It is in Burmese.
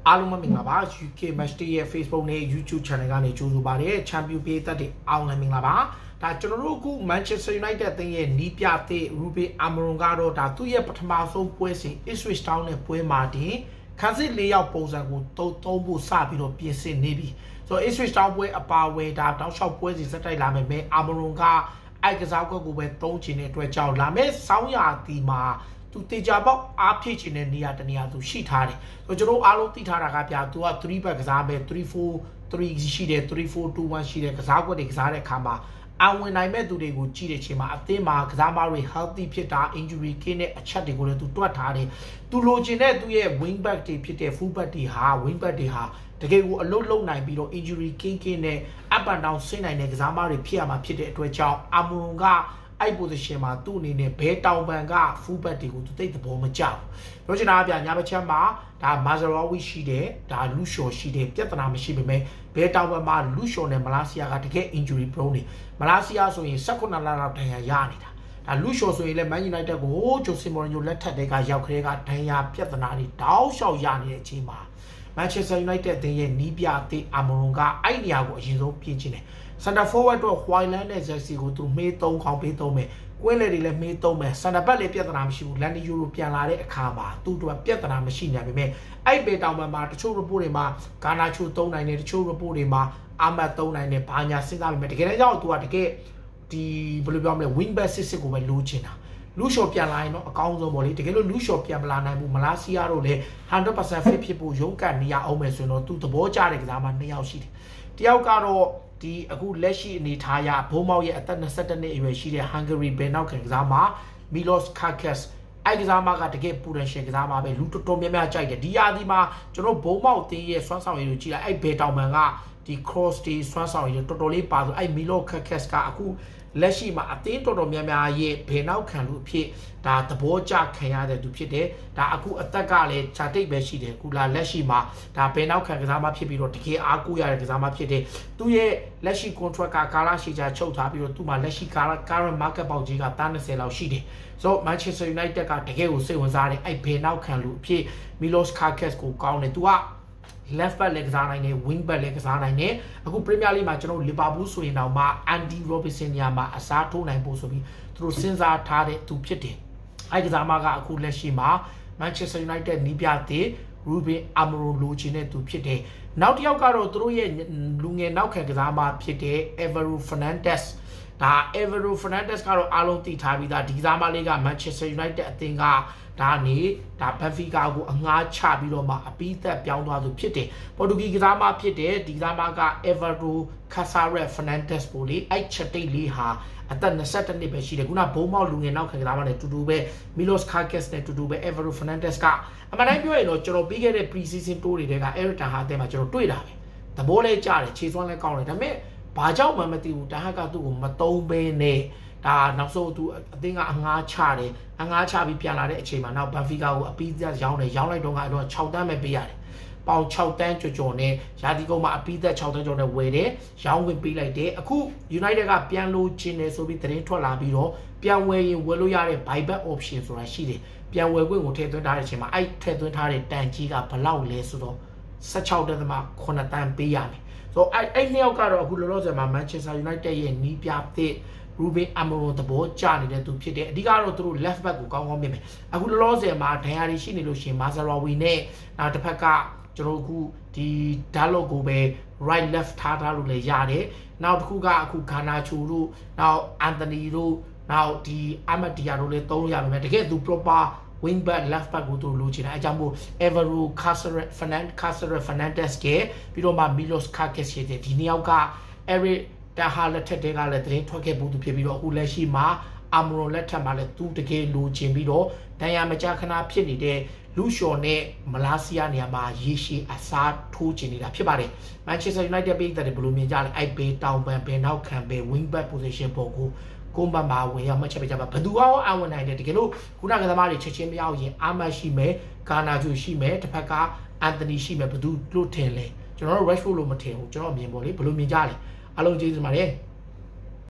အားလုံးမင်္ဂလာပါ UK Match ရဲ့ Facebook နဲ့ YouTube Channel ကနေကြိုဆိုပါတယ် Champion ပေးသက်တဲ့အောင်လည်းမင်္ဂလာပါဒါကျွန်တော်တို့အခု Manchester United အသင်းရဲ့နီးပြတဲ့ Ruben Amorim ကတော့ဒါသူ့ရဲ့ပထမဆုံးပွဲစဉ် Ipswich Town နဲ့ပွဲမှာတင်ခန်းစစ်၄ယောက်ပုံစံကိုသုံးဖို့စပြီးတော့ပြင်ဆင်နေပြီဆိုတော့ Ipswich Town ပွဲအပါအဝင်ဒါတောက်လျှောက်ပွဲစီစက်တိုက်လာမယ် Amorim ကအိုက်ကစားကွက်ကိုပဲသုံးချင်တဲ့အတွက်ကြောင့်လာမယ့်ဆောင်းရာသီမှာသူတေချာပေါက်အားဖြည့်ချင်တဲ့နေရာတနေရာသူရှိထားတယ်ဆိုတော့ကျွန်တော်အားလုံးသိထားတာကဗျာသူက3ဘက်ကစားမယ်3-4-3ရှိတယ်3-4-2-1ရှိတယ်ကစားကွက်တွေကစားတဲ့အခါမှာအဝင်နိုင်မဲ့သူတွေကိုကြည့်တဲ့ချိန်မှာအသင်းမှာကစားမတွေ healthy ဖြစ်တာ injury ကင်းတဲ့အချက်တွေကိုလည်းသူတွက်ထားတယ်သူလိုချင်တဲ့သူရဲ့ wing back တွေဖြစ်တဲ့ full back တွေဟာ wing back တွေဟာတကယ်ကိုအလုပ်လုပ်နိုင်ပြီးတော့ injury ကင်းနဲ့ up and down ဆင်းနိုင်တဲ့ကစားမတွေဖြစ်ရမှာဖြစ်တဲ့အတွက်ကြောင့်အမွန်ကအဲ့ position မှာသူ့အနေနဲ့ဘဲတောင်ပန်က full back တွေကိုသူသိတဲ့ဘောမကျဘူးပြောချင်တာကဗျာညာဘက်ချက်မှာဒါ Mazraoui ရှိတယ်ဒါ Lucio ရှိတယ်ပြဿနာမရှိပေမဲ့ဘဲတောင်ပန်မှာ Lucio နဲ့ Malaysia ကတကယ် injury prone နေ Malaysia ဆိုရင်18လလောက်ဒဏ်ရာရနေတာဒါ Lucio ဆိုရင်လည်း Man United ကို Jose Mourinho လက်ထက်တွေကရောက်ခရဲကဒဏ်ရာပြဿနာတွေတောက်လျှောက်ရနေတဲ့အချိန်မှာ Manchester United အသင်းရဲ့နီးပြအသင်း Amorim ကအဲ့နေရာကိုအရင်ဆုံးပြင်ချင်တယ်Center forward တော့ Hwailand နဲ့ Chelsea ကိုသူမေး3ခေါင်းပေး3မယ်ကွင်းလေတွေလည်းမေး3မယ် Center back လည်းပြဿနာမရှိဘူး Landi Euro ပြန်လာတဲ့အခါမှာသူတို့ပြဿနာမရှိနိုင်ပေမဲ့အဲ့ဘေတောင်မှာတချို့ report တွေမှာ Garnacho 3နိုင်တယ်တချို့ report တွေမှာ Ahmad 3နိုင်တယ်ဘာညာစဉ်းစားပေမဲ့တကယ်တမ်းကျတော့သူကတကယ်ဒီဘယ်လိုပြောမလဲ wing back စစ်ကိုပဲလိုချင်တာလူရှော့ပြန်လာရင်တော့အကောင်းဆုံးပေါ့လေတကယ်လို့လူရှော့ပြန်မလာနိုင်ဘူးမလာစီယာတို့လည်း 100% fit ဖြစ်ဖို့ရုန်းကန်နေရအောင်မယ်ဆိုရင်တော့သူသဘောကျတဲ့ကစားမ2ယောက်ရှိတယ်တယောက်ကတော့ဒီအခုလက်ရှိအနေထားရဘုံမောက်ရဲ့အသက်22နှစ်အရွယ်ရှိတဲ့ Hungary ဘယ်နောက်ကစားမ Milos Kerkez အဲ့ကစားမကတကယ် potential ကစားမပဲလူတော်တော်များများကြိုက်တယ်ဒီရာသီမှာကျွန်တော်ဘုံမောက်တင်းရဲ့စွမ်းဆောင်ရည်ကိုကြည့်လိုက်အဲ့ဘယ်တောင်ပန်ကဒီ cross တွေစွမ်းဆောင်ရည်တော်တော်လေးပါဆိုအဲ့ Milos Kerkez ကအခုလက်ရှိမှာအသင်းတော်တော်များများရဲ့ဘယ်နောက်ခံလူအဖြစ်ဒါသဘောကျခံရတဲ့သူဖြစ်တယ်ဒါအခုအသက်ကလည်းခြာတိတ်ပဲရှိတယ်ခုလာလက်ရှိမှာဒါဘယ်နောက်ခံကစားမဖြစ်ပြီးတော့တကယ်အားကိုးရတဲ့ကစားမဖြစ်တယ်သူရဲ့လက်ရှိ contract ကကာလရှည်ကြာချုပ်ထားပြီးတော့သူ့မှာလက်ရှိ current market ပေါက်ကြီးက30လောက်ရှိတယ်ဆိုတော့ Manchester United ကတကယ်ကိုစိတ်ဝင်စားတယ်အဲ့ဘယ်နောက်ခံလူအဖြစ် Milos Kerkez ကိုကောင်းတယ်သူကleft back လည်းကစားနိုင်တယ် wing back လည်းကစားနိုင်တယ်အခု Premier League မှာကျွန်တော် Liverpool ဆိုရင်တော့မှ Andy Robertson ညမှာအစားထိုးနိုင်ဖို့ဆိုပြီးသူတို့စဉ်းစားထားတဲ့သူဖြစ်တယ်အဲ့ကစားမကအခုလက်ရှိမှာ Manchester United နီးပြတဲ့ Ruben Amorim လိုချင်တဲ့သူဖြစ်တယ်နောက်တစ်ယောက်ကတော့သူတို့ရဲ့လူငယ်နောက်ခံကစားမဖြစ်တဲ့ Alvaro Fernandes ဒါ Alvaro Fernandes ကတော့အားလုံးသိထားပြီးသားဒီကစားမလေးက Manchester United အသင်းကဒါနေဒါ Benfica ကိုအငှားချပြီးတော့မှအပိသက်ပြောင်းသွားသူဖြစ်တယ်ပေါ်တူဂီကစားမဖြစ်တယ်ဒီကစားမက Alvaro Fernandes ပိုလေအဲ့ချက်တိတ်လေးဟာအသက်22နှစ်ပဲရှိတယ်ခုနဘုံမောက်လူငယ်နောက်ခံကစားမနဲ့တူတူပဲ Milos Kerkez နဲ့တူတူပဲ Alvaro Fernandes ကအမှန်တိုင်းပြောရင်တော့ကျွန်တော်ပြီးခဲ့တဲ့ pre-season tour တွေက Eric Ten Hag အသင်းမှာကျွန်တော်တွေ့တာပဲသဘောလဲကြားတယ်ခြေစွမ်းလဲကောင်းတယ်ဒါပေမဲ့ဘာကြောင့်မှမသိဘူးTen Hagကသူ့ကိုမသုံးဘဲနဲ့ဒါနောက်ဆုံးသူအသင်းကအငှားချတယ်အငှားချပြီးပြန်လာတဲ့အချိန်မှာနောက် Benfica ကိုအပိသက်ရောင်းလိုက်တော့ကတော့6တန်းပဲပေးရတယ်ပေါင်6တန်းကျော်နဲ့ရာသီကုန်မှာအပိသက်6တန်းကျော်နဲ့ဝယ်တယ်ရောင်းဝင်ပေးလိုက်တယ်အခု United ကပြန်လို့ချင်းတယ်ဆိုပြီးသတင်းထွက်လာပြီးတော့ပြန်ဝယ်ရင်ဝယ်လို့ရတဲ့ buyback option ဆိုတာရှိတယ်ပြန်ဝယ်ခွင့်ကိုထည့်သွင်းထားတဲ့အချိန်မှာအဲ့ထည့်သွင်းထားတဲ့တန်ကြီးကဘလောက်လဲဆိုတော့16.8တန်းပေးရမယ်ဆိုတော့အဲ့နှစ်ယောက်ကတော့အခုလောလောဆယ်မှာ Manchester United ရဲ့နီးပြတဲ့ Ruben Amorim သဘောကျနေတဲ့သူဖြစ်တယ်အဓိကတော့သူတို့ left back ကိုကောင်းကောင်းမြင်မယ်အခုလောလောဆယ်မှာဒဏ်ရာတွေရှိနေလို့ရှိရင် Mazraoui နဲ့နောက်တစ်ဖက်ကကျွန်တော်အခုဒီ Dalot ကိုပဲ right left ထားလို့လည်းရတယ်နောက်တစ်ခုကအခု Garnacho တို့နောက် Anthony တို့နောက်ဒီ Ahmad Diallo တို့လည်းသုံးရပါမယ်တကယ်သူ proper wing back left back ကိုသူလိုချင်တယ်အဲကြောင့်မို့ Alvaro Fernandes ကပြီးတော့မှ Milos Kerkez ရှိတယ်ဒီနှစ်ယောက်က Eric Ten Hag လက်ထက်တွေကလည်းသတင်းထွက်ခဲ့ဘူးသူဖြစ်ပြီးတော့အခုလက်ရှိမှာ Amorim လက်ထက်မှာလည်းသူတကယ်လိုချင်ပြီးတော့ဒဏ်ရာမကြာခဏဖြစ်နေတဲ့လူရှော်နဲ့မလာစီယာနေရာမှာရေရှည်အစားထိုးချင်နေတာဖြစ်ပါတယ် Manchester United ပြည်သက်တယ်ဘယ်လိုမြင်ကြလဲအဲ့ဘေးတောင်ပန်ဘယ်နောက်ခံဘယ် wing back position ပေါ်ကိုကွန်ဘတ်မှာဝင်ရမှတ်ချက်ပေးကြပါဘယ်သူအောင်အဝင်နိုင်တယ်တကယ်လို့ခုနကသမားတွေချက်ချင်းမရောက်ရင်အာမတ်ရှိမယ်ဂါနာဂျူရှိမယ်တစ်ဖက်က Anthony ရှိမယ်ဘယ်သူလို့ထင်လဲကျွန်တော်တို့ Rashford လို့မထင်ဘူးကျွန်တော်အမြင်ပေါ့လေဘယ်လိုမြင်ကြလဲအားလုံးကျေးဇူးပါတယ်